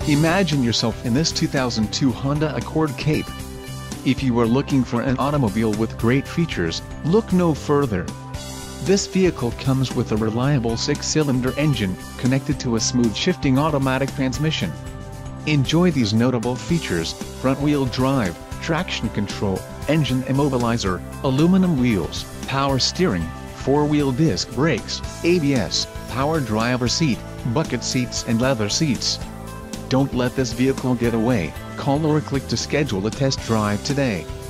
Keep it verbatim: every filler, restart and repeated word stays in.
Imagine yourself in this two thousand two Honda Accord Cape. If you are looking for an automobile with great features, look no further. This vehicle comes with a reliable six-cylinder engine, connected to a smooth shifting automatic transmission. Enjoy these notable features: front-wheel drive, traction control, engine immobilizer, aluminum wheels, power steering, four-wheel disc brakes, A B S, power driver seat, bucket seats and leather seats. Don't let this vehicle get away. Call or click to schedule a test drive today.